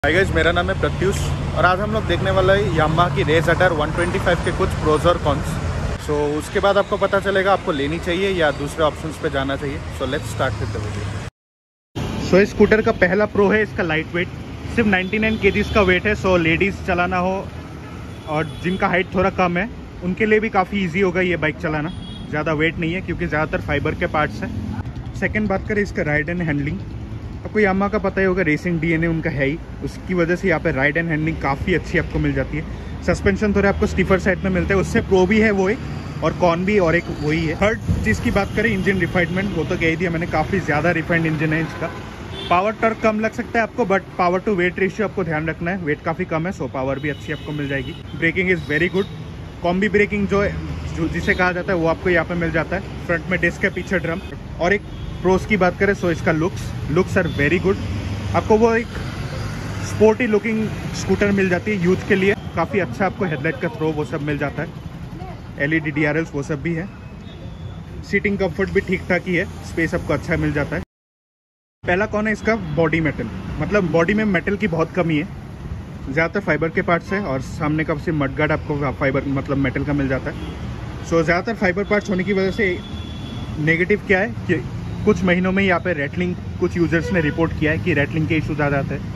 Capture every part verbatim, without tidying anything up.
Hi guys, मेरा नाम है प्रत्युष और आज हम लोग देखने वाला है यामाहा की रेस अटायर वन ट्वेंटी फाइव के कुछ प्रोज और कॉन्स। सो उसके बाद आपको पता चलेगा आपको लेनी चाहिए या दूसरे ऑप्शंस पे जाना चाहिए। So let's start with the video. So इस स्कूटर का पहला प्रो है इसका लाइट वेट, सिर्फ नाइन्टी नाइन केजीज का वेट है। सो लेडीज़ चलाना हो और जिनका हाइट थोड़ा कम है उनके लिए भी काफ़ी ईजी होगा ये बाइक चलाना। ज़्यादा वेट नहीं है क्योंकि ज़्यादातर फाइबर के पार्ट्स हैं। सेकेंड बात करें इसका राइड एंड हैंडलिंग, आपको यामाहा का पता ही होगा, रेसिंग डीएनए उनका है ही, उसकी वजह से यहाँ पे राइड एंड हैंडलिंग काफ़ी अच्छी आपको मिल जाती है। सस्पेंशन थोड़े आपको स्टीफर साइड में मिलते हैं, उससे प्रो भी है वो एक और कॉन भी और एक वही है। थर्ड चीज़ की बात करें इंजन रिफाइनमेंट, वो तो कह ही दिया मैंने, काफ़ी ज़्यादा रिफाइंड इंजन है इसका। पावर टर्क कम लग सकता है आपको, but power to weight ratio आपको ध्यान रखना है, वेट काफ़ी कम है सो पावर भी अच्छी आपको मिल जाएगी। Braking is very good, combi braking जो जो जिसे कहा जाता है वो आपको यहाँ पे मिल जाता है। फ्रंट में डिस्क है, पीछे ड्रम। और एक प्रोस की बात करें सो इसका looks looks are very good, आपको वो एक स्पोर्टी लुकिंग स्कूटर मिल जाती है यूथ के लिए। काफ़ी अच्छा आपको हेडलाइट का थ्रो वो सब मिल जाता है, एलईडी डीआरएल्स वो सब भी है। सीटिंग कंफर्ट भी ठीक ठाक ही है, स्पेस आपको अच्छा मिल जाता है। पहला कौन है इसका बॉडी मेटल, मतलब बॉडी में मेटल की बहुत कमी है, ज़्यादातर फाइबर के पार्ट्स है और सामने का सिर्फ मडगार्ड आपको फाइबर मतलब मेटल का मिल जाता है। सो ज़्यादातर फाइबर पार्ट्स होने की वजह से नेगेटिव क्या है कि कुछ महीनों में यहाँ पे रेटलिंग, कुछ यूजर्स ने रिपोर्ट किया है कि रेटलिंग के इश्यूज आ जाते हैं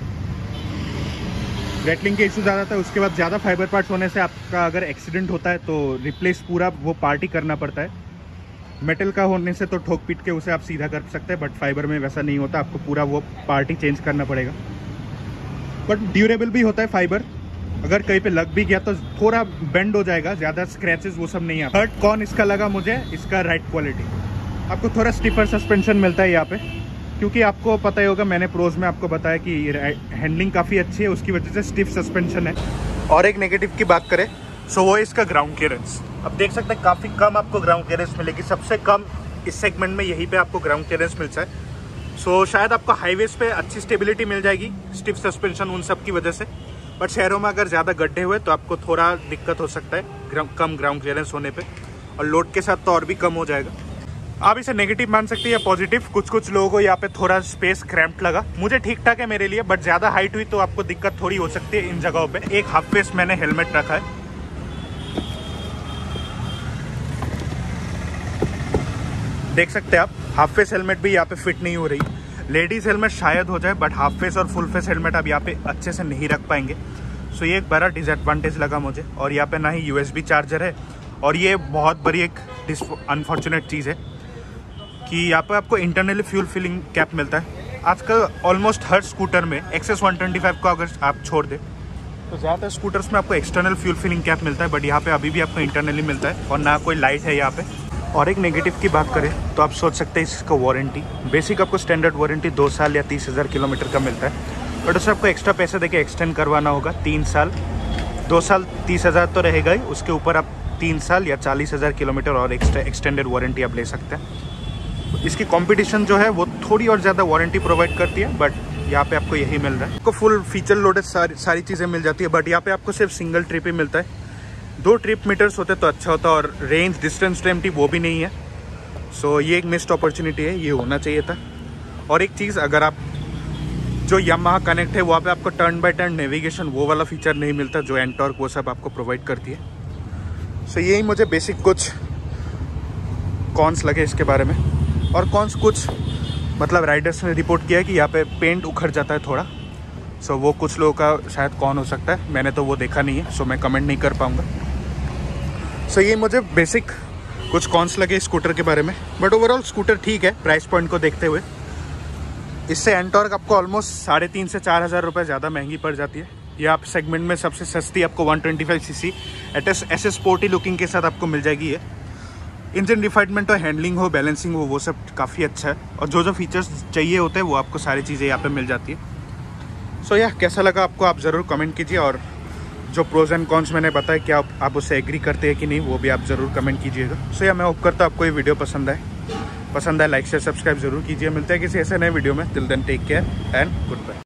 रेटलिंग के इश्यूज आ जाता है उसके बाद ज़्यादा फाइबर पार्ट्स होने से आपका अगर एक्सीडेंट होता है तो रिप्लेस पूरा वो पार्ट ही करना पड़ता है। मेटल का होने से तो ठोक पीट के उसे आप सीधा कर सकते हैं, बट फाइबर में वैसा नहीं होता, आपको पूरा वो पार्ट ही चेंज करना पड़ेगा। बट ड्यूरेबल भी होता है फाइबर, अगर कहीं पे लग भी गया तो थोड़ा बेंड हो जाएगा, ज़्यादा स्क्रैचेस वो सब नहीं आता। थर्ड कौन इसका लगा मुझे, इसका राइड क्वालिटी, आपको थोड़ा स्टिफर सस्पेंशन मिलता है यहाँ पे, क्योंकि आपको पता ही होगा मैंने प्रोज में आपको बताया कि हैंडलिंग काफ़ी अच्छी है, उसकी वजह से स्टिफ सस्पेंशन है। और एक नेगेटिव की बात करें सो वो इसका ग्राउंड क्लियरेंस, अब देख सकते हैं काफ़ी कम आपको ग्राउंड क्लियरेंस मिलेगी, सबसे कम इस सेगमेंट में यहीं पे आपको ग्राउंड क्लियरेंस मिलता है। सो शायद आपको हाईवेज पे अच्छी स्टेबिलिटी मिल जाएगी स्टिफ सस्पेंशन उन सब की वजह से, बट शहरों में अगर ज़्यादा गड्ढे हुए तो आपको थोड़ा दिक्कत हो सकता है कम ग्राउंड क्लियरेंस होने पे, और लोड के साथ तो और भी कम हो जाएगा। आप इसे नेगेटिव मान सकते हैं या पॉजिटिव, कुछ कुछ लोगों को यहाँ पे थोड़ा स्पेस क्रैम्प्ड लगा, मुझे ठीक ठाक है मेरे लिए, बट ज़्यादा हाइट हुई तो आपको दिक्कत थोड़ी हो सकती है इन जगहों पे। एक हाफ फेस मैंने हेलमेट रखा है, देख सकते हैं आप, हाफ फेस हेलमेट भी यहाँ पे फिट नहीं हो रही। लेडीज हेलमेट शायद हो जाए, बट हाफ फेस और फुल फेस हेलमेट आप यहाँ पे अच्छे से नहीं रख पाएंगे। सो ये एक बड़ा डिसएडवांटेज लगा मुझे। और यहाँ पे ना ही यूएसबी चार्जर है, और ये बहुत बड़ी एक अनफॉर्चुनेट चीज़ है कि यहाँ पे आपको इंटरनली फ्यूल फिलिंग कैप मिलता है। आजकल ऑलमोस्ट हर स्कूटर में एक्सेस वन ट्वेंटी फाइव को अगर आप छोड़ दें तो ज़्यादातर स्कूटर्स में आपको एक्सटर्नल फ्यूल फिलिंग कैप मिलता है, बट यहाँ पे अभी भी आपको इंटरनली मिलता है और ना कोई लाइट है यहाँ पे। और एक नेगेटिव की बात करें तो आप सोच सकते हैं इसका वारंटी, बेसिक आपको स्टैंडर्ड वारंटी दो साल या तीस हज़ार किलोमीटर का मिलता है, बट उसे आपको एक्स्ट्रा पैसे देके एक्सटेंड करवाना होगा तीन साल। दो साल तीस हज़ार तो रहेगा ही, उसके ऊपर आप तीन साल या चालीस हज़ार किलोमीटर और एक्स्ट्रा एक्सटेंडेड वारंटी आप ले सकते हैं। इसकी कंपटीशन जो है वो थोड़ी और ज़्यादा वारंटी प्रोवाइड करती है, बट यहाँ पे आपको यही मिल रहा है। आपको फुल फीचर लोडेड सारी सारी चीज़ें मिल जाती है, बट यहाँ पे आपको सिर्फ सिंगल ट्रिप ही मिलता है। दो ट्रिप मीटर्स होते तो अच्छा होता, और रेंज डिस्टेंस टी वो भी नहीं है। सो so, ये एक मिस्ड अपॉर्चुनिटी है, ये होना चाहिए था। और एक चीज़, अगर आप जो यामाहा कनेक्ट है वहाँ पे आपको टर्न बाय टर्न नेविगेशन वो वाला फीचर नहीं मिलता जो एंटॉर्क वो सब आपको प्रोवाइड करती है। सो so, यही मुझे बेसिक कुछ कॉन्स लगे इसके बारे में। और कॉन्स कुछ मतलब राइडर्स ने रिपोर्ट किया है कि यहाँ पे पेंट उखड़ जाता है थोड़ा, सो so, वो कुछ लोगों का शायद कौन हो सकता है, मैंने तो वो देखा नहीं है, सो so मैं कमेंट नहीं कर पाऊँगा। सो so, ये मुझे बेसिक कुछ कॉन्स लगे स्कूटर के बारे में, बट ओवरऑल स्कूटर ठीक है प्राइस पॉइंट को देखते हुए। इससे एंटॉर्क आपको ऑलमोस्ट साढ़े तीन से चार हज़ार रुपये ज़्यादा महंगी पड़ जाती है। ये आप सेगमेंट में सबसे सस्ती आपको one twenty five C C at S S sporty looking के साथ आपको मिल जाएगी। ये इंजन रिफाइनमेंट हो, हैंडलिंग हो, बैलेंसिंग हो, वो सब काफ़ी अच्छा है, और जो जो फीचर्स चाहिए होते हैं वो आपको सारी चीज़ें यहाँ पे मिल जाती है। सो so, यह कैसा लगा आपको आप ज़रूर कमेंट कीजिए, और जो प्रोज एंड कॉन्स मैंने बताया क्या आप, आप उससे एग्री करते हैं कि नहीं वो भी आप ज़रूर कमेंट कीजिएगा। सो so, या मैं होप करता हूँ आपको ये वीडियो पसंद आए पसंद आए लाइक शेयर सब्सक्राइब जरूर कीजिए। मिलते हैं किसी ऐसे नए वीडियो में, till then take care and good bye.